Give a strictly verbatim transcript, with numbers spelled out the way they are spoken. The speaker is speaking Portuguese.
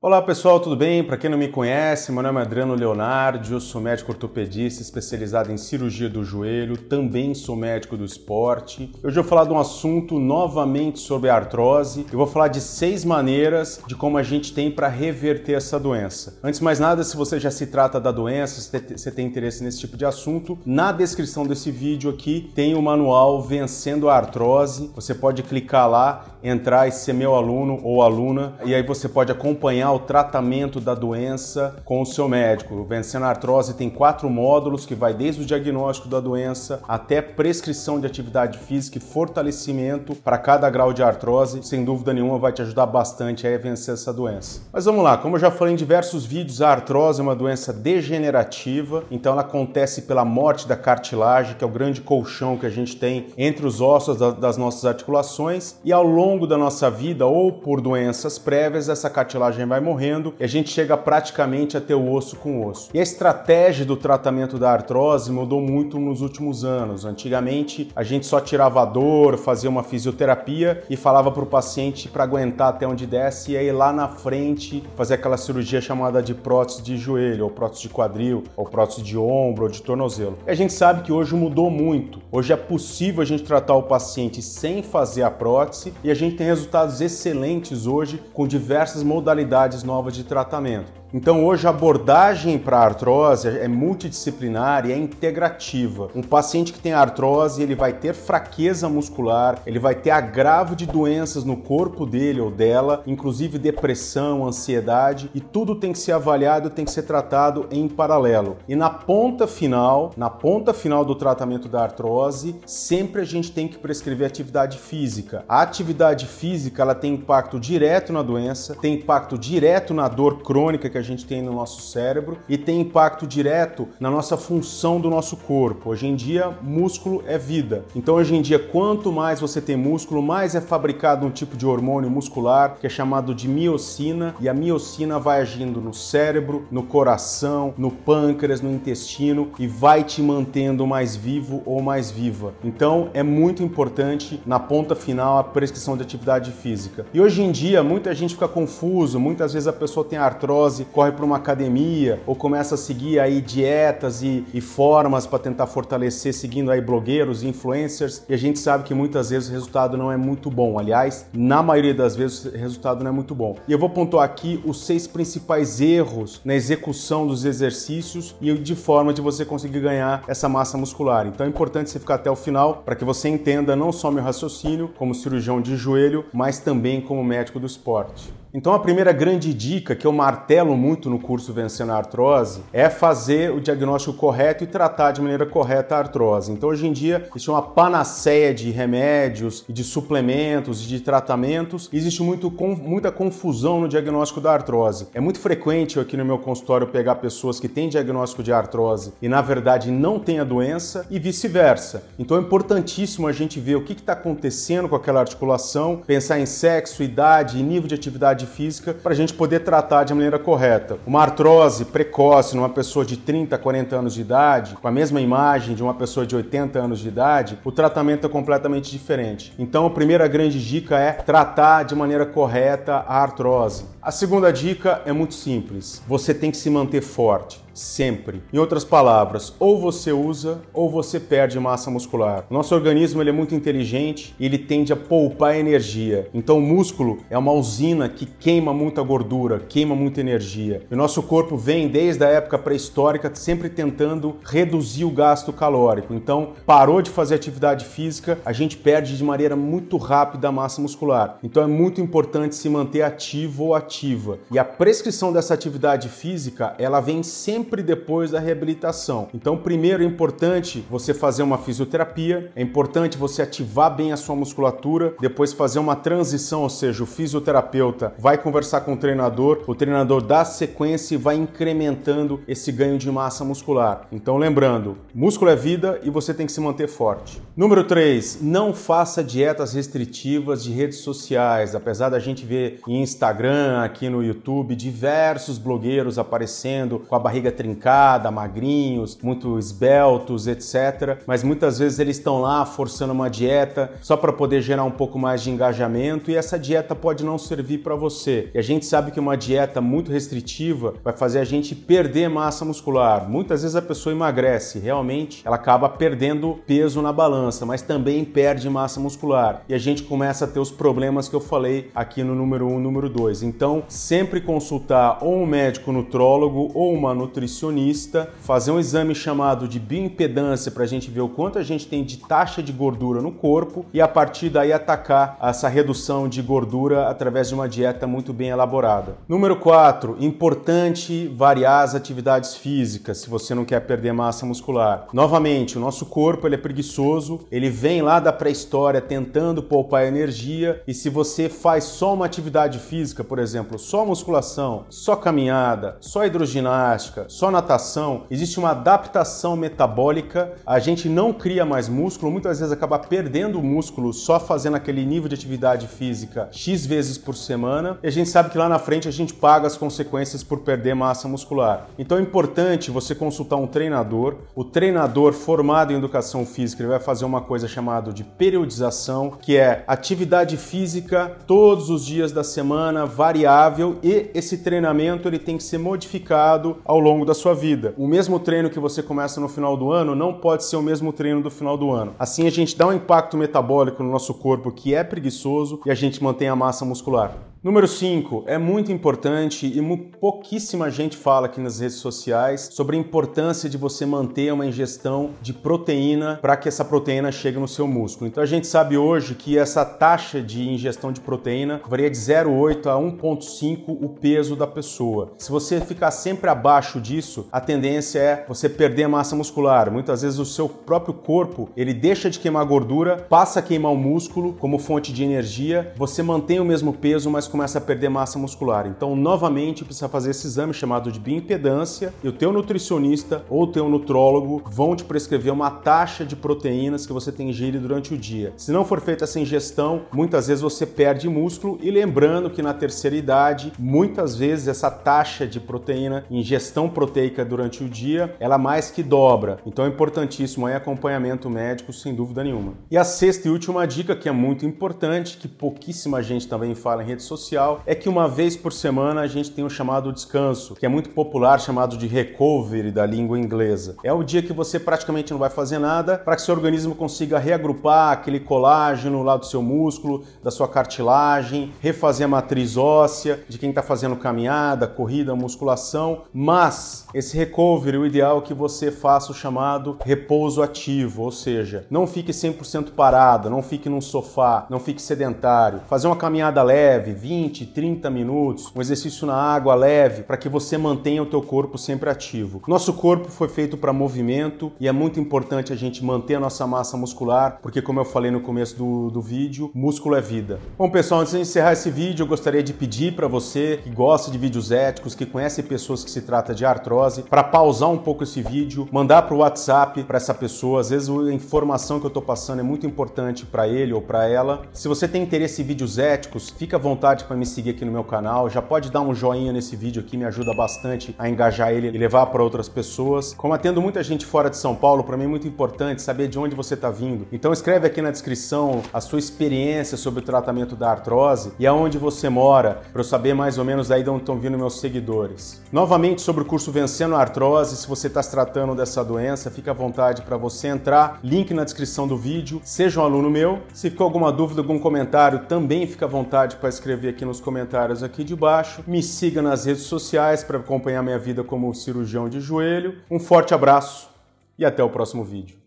Olá pessoal, tudo bem? Para quem não me conhece, meu nome é Adriano Leonardi, eu sou médico ortopedista especializado em cirurgia do joelho, também sou médico do esporte. Hoje eu vou falar de um assunto novamente sobre a artrose. Eu vou falar de seis maneiras de como a gente tem para reverter essa doença. Antes de mais nada, se você já se trata da doença, se você tem interesse nesse tipo de assunto, na descrição desse vídeo aqui tem o manual Vencendo a Artrose. Você pode clicar lá, entrar e ser meu aluno ou aluna, e aí você pode acompanhar o tratamento da doença com o seu médico. O Vencendo a Artrose tem quatro módulos que vai desde o diagnóstico da doença até prescrição de atividade física e fortalecimento para cada grau de artrose. Sem dúvida nenhuma vai te ajudar bastante a vencer essa doença. Mas vamos lá, como eu já falei em diversos vídeos, a artrose é uma doença degenerativa, então ela acontece pela morte da cartilagem, que é o grande colchão que a gente tem entre os ossos das nossas articulações, e ao longo da nossa vida ou por doenças prévias, essa cartilagem vai morrendo e a gente chega praticamente a ter o osso com osso. E a estratégia do tratamento da artrose mudou muito nos últimos anos. Antigamente a gente só tirava a dor, fazia uma fisioterapia e falava para o paciente para aguentar até onde desce e aí lá na frente fazer aquela cirurgia chamada de prótese de joelho, ou prótese de quadril, ou prótese de ombro, ou de tornozelo. E a gente sabe que hoje mudou muito. Hoje é possível a gente tratar o paciente sem fazer a prótese e a gente tem resultados excelentes hoje com diversas modalidades novas de tratamento. Então hoje a abordagem para a artrose é multidisciplinar e é integrativa. Um paciente que tem artrose, ele vai ter fraqueza muscular, ele vai ter agravo de doenças no corpo dele ou dela, inclusive depressão, ansiedade, e tudo tem que ser avaliado, tem que ser tratado em paralelo. E na ponta final, na ponta final do tratamento da artrose, sempre a gente tem que prescrever atividade física. A atividade física, ela tem impacto direto na doença, tem impacto direto na dor crônica que a gente tem no nosso cérebro e tem impacto direto na nossa função do nosso corpo. Hoje em dia, músculo é vida. Então, hoje em dia, quanto mais você tem músculo, mais é fabricado um tipo de hormônio muscular que é chamado de miocina, e a miocina vai agindo no cérebro, no coração, no pâncreas, no intestino e vai te mantendo mais vivo ou mais viva. Então, é muito importante na ponta final a prescrição de atividade física. E hoje em dia, muita gente fica confuso, muitas vezes a pessoa tem artrose, corre para uma academia ou começa a seguir aí dietas e, e formas para tentar fortalecer, seguindo aí blogueiros, influencers, e a gente sabe que muitas vezes o resultado não é muito bom. Aliás, na maioria das vezes o resultado não é muito bom. E eu vou pontuar aqui os seis principais erros na execução dos exercícios e de forma de você conseguir ganhar essa massa muscular. Então é importante você ficar até o final para que você entenda não só meu raciocínio como cirurgião de joelho, mas também como médico do esporte. Então a primeira grande dica que eu martelo muito no curso Vencendo a Artrose é fazer o diagnóstico correto e tratar de maneira correta a artrose. Então hoje em dia existe uma panaceia de remédios e de suplementos e de tratamentos e existe muito, muita confusão no diagnóstico da artrose. É muito frequente eu aqui no meu consultório pegar pessoas que têm diagnóstico de artrose e na verdade não têm a doença e vice-versa. Então é importantíssimo a gente ver o que está acontecendo com aquela articulação, pensar em sexo, idade e nível de atividade física para a gente poder tratar de maneira correta. Uma artrose precoce numa pessoa de trinta, quarenta anos de idade, com a mesma imagem de uma pessoa de oitenta anos de idade, o tratamento é completamente diferente. Então a primeira grande dica é tratar de maneira correta a artrose. A segunda dica é muito simples, você tem que se manter forte. Sempre. Em outras palavras, ou você usa ou você perde massa muscular. O nosso organismo ele é muito inteligente e ele tende a poupar energia. Então o músculo é uma usina que queima muita gordura, queima muita energia. E o nosso corpo vem desde a época pré-histórica sempre tentando reduzir o gasto calórico. Então parou de fazer atividade física, a gente perde de maneira muito rápida a massa muscular. Então é muito importante se manter ativo ou ativa. E a prescrição dessa atividade física, ela vem sempre sempre depois da reabilitação. Então, primeiro é importante você fazer uma fisioterapia, é importante você ativar bem a sua musculatura, depois fazer uma transição, ou seja, o fisioterapeuta vai conversar com o treinador, o treinador dá sequência e vai incrementando esse ganho de massa muscular. Então, lembrando, músculo é vida e você tem que se manter forte. Número três, não faça dietas restritivas de redes sociais. Apesar da gente ver em Instagram, aqui no YouTube, diversos blogueiros aparecendo com a barriga trincada, magrinhos, muito esbeltos, etcétera. Mas muitas vezes eles estão lá forçando uma dieta só para poder gerar um pouco mais de engajamento e essa dieta pode não servir para você. E a gente sabe que uma dieta muito restritiva vai fazer a gente perder massa muscular. Muitas vezes a pessoa emagrece, realmente ela acaba perdendo peso na balança, mas também perde massa muscular. E a gente começa a ter os problemas que eu falei aqui no número um, número dois. Então, sempre consultar ou um médico nutrólogo ou uma nutricionista, fazer um exame chamado de bioimpedância para a gente ver o quanto a gente tem de taxa de gordura no corpo e a partir daí atacar essa redução de gordura através de uma dieta muito bem elaborada. Número quatro, importante variar as atividades físicas se você não quer perder massa muscular. Novamente, o nosso corpo ele é preguiçoso, ele vem lá da pré-história tentando poupar energia e se você faz só uma atividade física, por exemplo, só musculação, só caminhada, só hidroginástica, só natação, existe uma adaptação metabólica, a gente não cria mais músculo, muitas vezes acaba perdendo o músculo só fazendo aquele nível de atividade física X vezes por semana e a gente sabe que lá na frente a gente paga as consequências por perder massa muscular. Então é importante você consultar um treinador, o treinador formado em educação física ele vai fazer uma coisa chamada de periodização, que é atividade física todos os dias da semana, variável e esse treinamento ele tem que ser modificado ao longo da sua vida. O mesmo treino que você começa no final do ano não pode ser o mesmo treino do final do ano. Assim a gente dá um impacto metabólico no nosso corpo que é preguiçoso e a gente mantém a massa muscular. Número cinco, é muito importante e pouquíssima gente fala aqui nas redes sociais sobre a importância de você manter uma ingestão de proteína para que essa proteína chegue no seu músculo. Então a gente sabe hoje que essa taxa de ingestão de proteína varia de zero vírgula oito a um vírgula cinco o peso da pessoa. Se você ficar sempre abaixo disso, a tendência é você perder massa muscular. Muitas vezes o seu próprio corpo ele deixa de queimar gordura, passa a queimar o músculo como fonte de energia, você mantém o mesmo peso, mas começa a perder massa muscular. Então, novamente, precisa fazer esse exame chamado de bioimpedância e o teu nutricionista ou o teu nutrólogo vão te prescrever uma taxa de proteínas que você tem que ingerir durante o dia. Se não for feita essa ingestão, muitas vezes você perde músculo e lembrando que na terceira idade, muitas vezes essa taxa de proteína, ingestão proteica durante o dia, ela mais que dobra. Então é importantíssimo aí acompanhamento médico, sem dúvida nenhuma. E a sexta e última dica, que é muito importante, que pouquíssima gente também fala em redes sociais, é que uma vez por semana a gente tem o chamado descanso, que é muito popular, chamado de recovery da língua inglesa. É o dia que você praticamente não vai fazer nada para que seu organismo consiga reagrupar aquele colágeno lá do seu músculo, da sua cartilagem, refazer a matriz óssea, de quem está fazendo caminhada, corrida, musculação. Mas esse recovery, o ideal é que você faça o chamado repouso ativo, ou seja, não fique cem por cento parado, não fique num sofá, não fique sedentário. Fazer uma caminhada leve, vinte, trinta minutos, um exercício na água leve, para que você mantenha o teu corpo sempre ativo. Nosso corpo foi feito para movimento e é muito importante a gente manter a nossa massa muscular, porque como eu falei no começo do, do vídeo, músculo é vida. Bom pessoal, antes de encerrar esse vídeo, eu gostaria de pedir para você que gosta de vídeos éticos, que conhece pessoas que se trata de artrose, para pausar um pouco esse vídeo, mandar para o WhatsApp para essa pessoa. Às vezes a informação que eu estou passando é muito importante para ele ou para ela. Se você tem interesse em vídeos éticos, fica à vontade para me seguir aqui no meu canal, já pode dar um joinha nesse vídeo aqui, me ajuda bastante a engajar ele e levar para outras pessoas. Como atendo muita gente fora de São Paulo, para mim é muito importante saber de onde você está vindo. Então escreve aqui na descrição a sua experiência sobre o tratamento da artrose e aonde você mora, para eu saber mais ou menos aí de onde estão vindo meus seguidores. Novamente sobre o curso Vencendo a Artrose, se você está se tratando dessa doença, fica à vontade para você entrar, link na descrição do vídeo, seja um aluno meu. Se ficou alguma dúvida, algum comentário, também fica à vontade para escrever aqui nos comentários aqui de baixo. Me siga nas redes sociais para acompanhar minha vida como cirurgião de joelho. Um forte abraço e até o próximo vídeo.